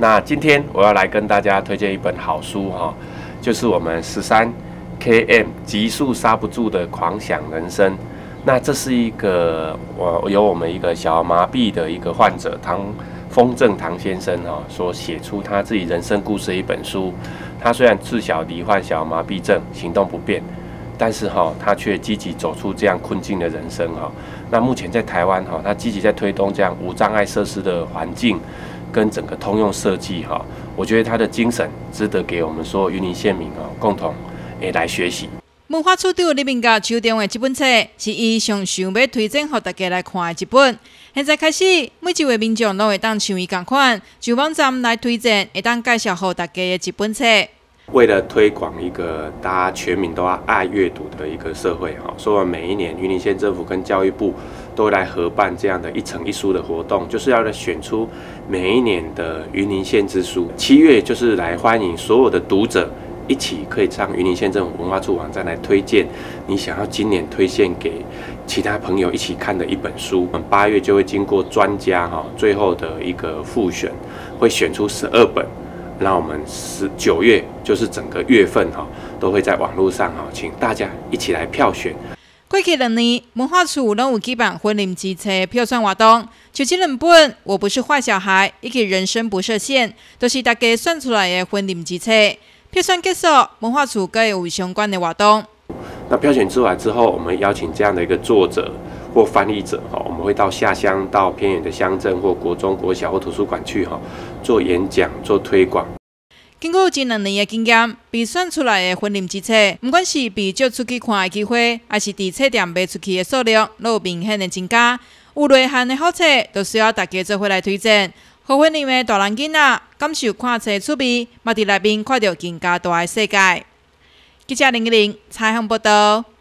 那今天我要来跟大家推荐一本好书哈，就是我们13KM 极速刹不住的狂想人生。那这是一个由我们一个小儿麻痹的一个患者唐先生所写出他自己人生故事的一本书。他虽然自小罹患小儿麻痹症，行动不便，但是他却积极走出这样困境的人生那目前在台湾他积极在推动这样无障碍设施的环境跟整个通用设计我觉得他的精神值得给我们所有云林县民共同来学习。 文化处长李明甲手中的这本册是伊上想要推荐给大家来看的一本。现在开始，每一位民众都会当像伊同款，就网站来推荐，会当介绍给大家的一本册。 为了推广一个大家全民都要爱阅读的一个社会所以我们每一年云林县政府跟教育部都会来合办这样的一城一书的活动，就是要来选出每一年的云林县之书。7月就是来欢迎所有的读者一起可以上云林县政府文化处网站来推荐你想要今年推荐给其他朋友一起看的一本书。我们8月就会经过专家最后的一个复选，会选出12本。那我们9月就是整个月份都会在网络上请大家一起来票选。 过去2年，文化处拢有举办婚龄机册票选活动，就这2本《我不是坏小孩》以及《人生不设限》，都是大家选出来的婚龄机册。票选结束，文化处更有相关的活动。 那票选出来之后，我们邀请这样的一个作者或翻译者我们会到下乡、到偏远的乡镇或国中、国小或图书馆去做演讲、做推广。 经过这2年的经验，被选出来的婚龄机册，不管是被借出去看的机会，还是在册店卖出去的数量，都有明显的增加。有内涵的好册，都需要大家做伙来推荐。好婚龄的大人囡仔感受看册趣味，嘛伫内面看到更加大的世界。记者林依玲采访报道。